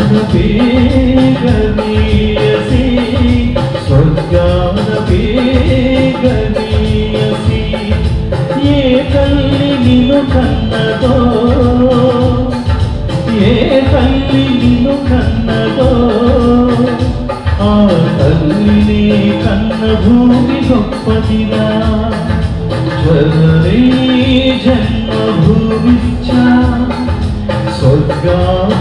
गरीयसी स्वर्गान गरीयसी ये तल्ली निन्नु कन्नदो ये तल्ली निन्नु कन्नदो आ तल्लिनी कन्न भूमि गोप्पदिरा जननी जन्मभूमिश्च स्वर्गाद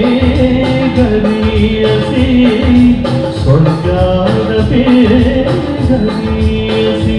गरीयसी स्वर्गाद गरीयसी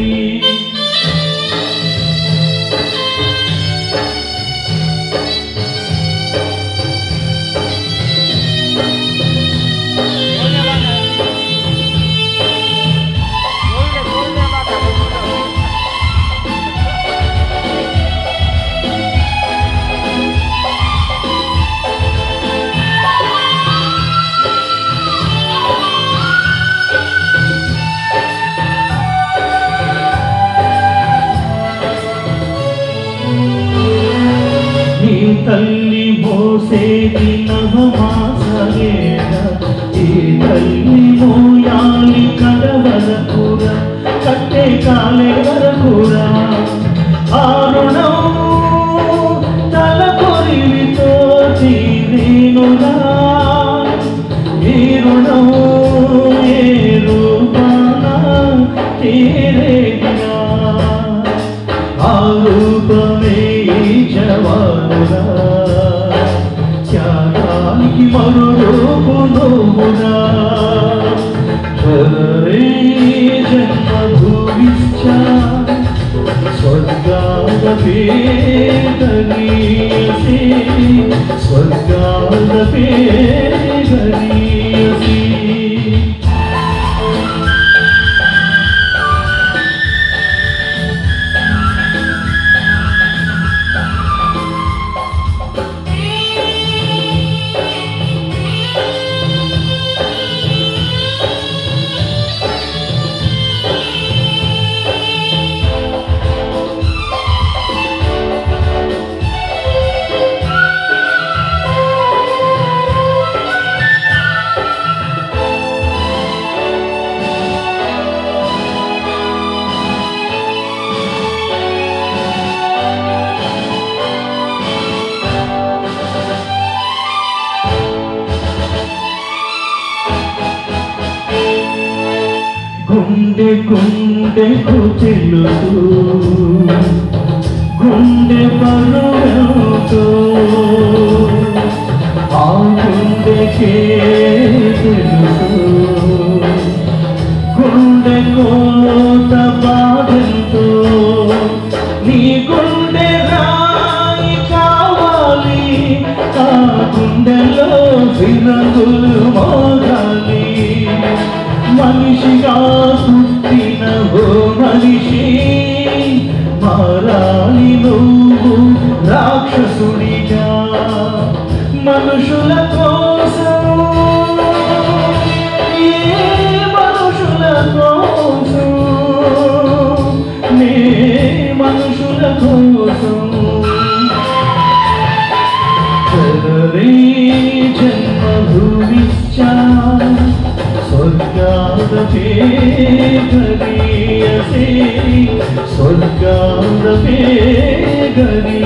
तल्ली मोसेदी नवमासरेण ई तल्ली मोयाली कदवरकुरा कट्टे काले वरकुरा आरुणं तलकोरिवितो तीरेनुरा ई ऋणं ये रूपाना तीरेदिना आ रूपमे जवानुरा त्यागानिकी मरो रूपु नोमुरा जननी जन्मभूमिश्च स्वर्गाद गरीयसी स्वर्गाद गरीयसी గుండె గుండెకు తెలుసు గుండె పరువెంతో ఆ గుండెకే తెలుసు గుండె కోత బాధంతో నీ గుండె రాయి కావాలి ఆ గుండెలో వినతులు మోగాలి మనిషిగా పుట్టిన ఓ మనిషి మారాలి నువ్వు రాక్షసుడిగా మనుషుల కోసం మనుషుల కోసం నే మనుషుల కోసం జన్మభూమిశ్చ स्वर्गाद गरीयसी स्वर्गाद गरीयसी